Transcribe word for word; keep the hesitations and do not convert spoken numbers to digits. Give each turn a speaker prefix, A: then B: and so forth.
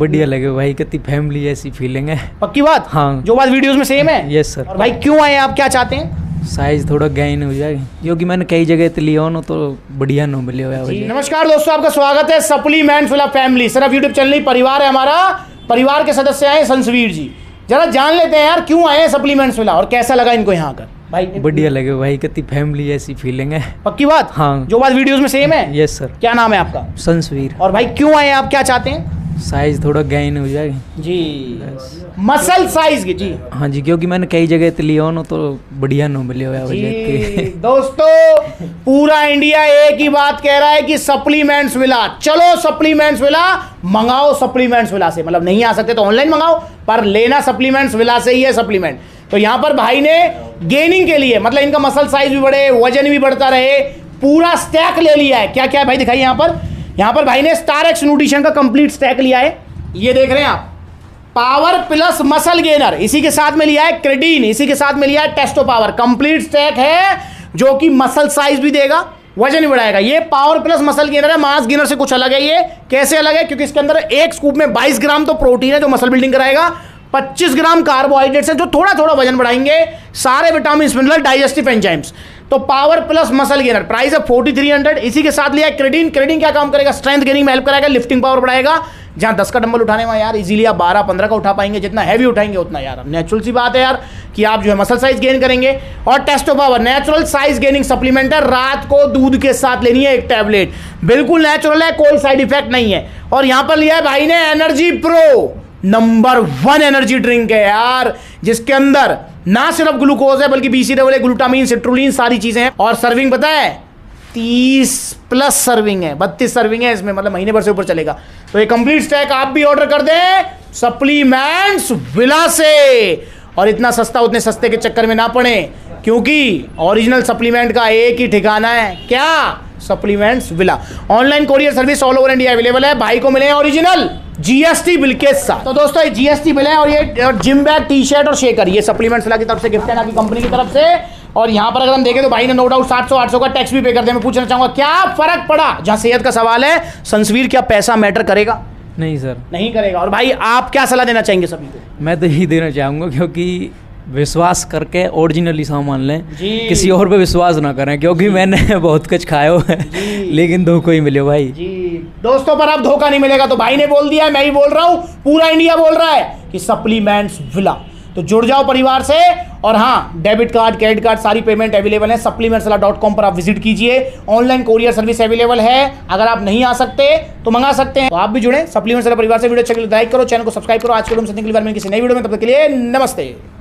A: बढ़िया लगे भाई, कितनी फैमिली ऐसी फीलिंग है।
B: पक्की बात?
A: हाँ,
B: जो बात वीडियोस में सेम है।
A: Yes sir.
B: और भाई क्यों आए आप, क्या चाहते हैं?
A: साइज थोड़ा गेन हो जाए, क्योंकि मैंने कई जगह तो लिया हो तो बढ़िया नो मिले हुआ है।
B: नमस्कार दोस्तों, आपका स्वागत है सप्लीमेंट्स विला फैमिली। सिर्फ यूट्यूब चैनल नहीं, परिवार है हमारा। परिवार के सदस्य आए संसवीर जी, जरा जान लेते हैं यार क्यों आए हैं सप्लीमेंट्स विला और कैसा लगा इनको यहाँ आकर। भाई
A: बढ़िया लगे भाई, कितनी फैमिली ऐसी फीलिंग है।
B: पक्की बात?
A: हाँ।
B: जो बात वीडियोस में सेम है। Yes sir. क्या नाम है आपका?
A: संसवीर।
B: और भाई क्यों आए हैं आप, क्या चाहते हैं?
A: साइज थोड़ा गेन हो जाए
B: जी, मसल साइज की। जी
A: हाँ जी, क्योंकि मैंने कई जगह तो लिया हो तो बढ़िया नो मिले हुआ है।
B: दोस्तों पूरा इंडिया एक ही बात कह रहा है कि सप्लीमेंट्स विला, चलो सप्लीमेंट्स विला मंगाओ। सप्लीमेंट्स विला से मतलब नहीं आ सकते तो ऑनलाइन मंगाओ, पर लेना सप्लीमेंट्स विला से ही है सप्लीमेंट। तो यहाँ पर भाई ने गेनिंग के लिए, मतलब इनका मसल साइज भी बढ़े, वजन भी बढ़ता रहे, पूरा स्टैक ले लिया है। क्या क्या है भाई दिखाइए। यहाँ पर यहाँ पर भाई ने स्टार एक्स न्यूट्रिशन का कंप्लीट स्टैक लिया है। ये देख रहे हैं आप, पावर प्लस मसल गेनर, इसी के साथ में लिया है क्रेडीन, इसी के साथ में लिया है टेस्टो पावर। कंप्लीट स्टैक है जो कि मसल साइज भी देगा, वजन भी बढ़ाएगा। ये पावर प्लस मसल गेनर है, मास गेनर से कुछ अलग है। ये कैसे अलग है? क्योंकि इसके अंदर एक स्कूप में बाईस ग्राम तो प्रोटीन है जो मसल बिल्डिंग कराएगा, पच्चीस ग्राम कार्बोहाइड्रेट्स है जो थोड़ा थोड़ा वजन बढ़ाएंगे, सारे विटामिन मिनरल, डाइजेस्टिव एंजाइम्स। तो power plus muscle gainer price है फोर्टी थ्री हंड्रेड। इसी के साथ लिया है क्रेडीन। क्रेडीन क्या काम करेगा? स्ट्रेंथ गेनिंग में हेल्प कराएगा, लिफ्टिंग पावर बढ़ाएगा। जहां दस का डंबल उठाने में यार इजीली आप बारह पंद्रह का उठा पाएंगे, जितना हैवी उठाएंगे उतना यार नेचुरल सी बात है यार कि आप जो है मसल साइज गेन करेंगे। और Testo Power natural size gaining supplement है, रात को दूध के साथ लेनी है एक टैबलेट, बिल्कुल नेचुरल है, कोई साइड इफेक्ट नहीं है। और यहां पर लिया है भाई ने Energy Pro, number one energy drink है यार, जिसके अंदर ना सिर्फ ग्लूकोज है बल्कि बीसी डबल, ग्लूटामीन, सिट्रुलिन, सारी चीजें हैं। और सर्विंग पता है तीस प्लस सर्विंग है, बत्तीस सर्विंग है इसमें, मतलब महीने भर से ऊपर चलेगा। तो ये कंप्लीट स्टैक आप भी ऑर्डर कर दें सप्लीमेंट्स विला से, और इतना सस्ता उतने सस्ते के चक्कर में ना पड़े, क्योंकि ओरिजिनल सप्लीमेंट का एक ही ठिकाना है, क्या? Supplements Villa. Online courier service all over India available है। भाई को मिले ओरिजिनल जीएसटी बिल के साथ। तो दोस्तों ये जीएसटी बिल है और ये जिम बैग, टी शर्ट और शेकर, ये सप्लीमेंट्स विला की तरफ से गिफ्ट है, ना कि कंपनी की तरफ से। और यहाँ पर अगर हम देखें तो भाई ने नो डाउट सात सौ आठ सौ का टैक्स भी पे कर दिया। मैं पूछना चाहूंगा क्या फर्क पड़ा? जहां सेहत का सवाल है संसवीर, क्या पैसा मैटर करेगा?
A: नहीं सर,
B: नहीं करेगा। और भाई आप क्या सलाह देना चाहेंगे सभी को?
A: मैं तो यही देना चाहूँगा क्योंकि विश्वास करके ओरिजिनली सामान लें, किसी और पे विश्वास ना करें, क्योंकि मैंने बहुत कुछ खाया हुआ है लेकिन धोखा ही मिले भाई
B: जी। दोस्तों पर अब धोखा नहीं मिलेगा, तो भाई ने बोल दिया है, मैं ही बोल रहा हूँ, पूरा इंडिया बोल रहा है कि सप्लीमेंट्स विला। तो जुड़ जाओ परिवार से। और हाँ, डेबिट कार्ड, क्रेडिट कार्ड, सारी पेमेंट अवेलेबल है। सप्लीमेंट्स विला डॉट कॉम पर आप विजिट कीजिए। ऑनलाइन कोरियर सर्विस अवेलेबल है, अगर आप नहीं आ सकते तो मंगा सकते हैं। तो आप भी जुड़े सप्लीमेंट्स विला परिवार से। वीडियो अच्छा लगे लाइक करो, चैनल को सब्सक्राइब करो। आज के वीडियो में किसी नई वीडियो में, तब तक के लिए नमस्ते।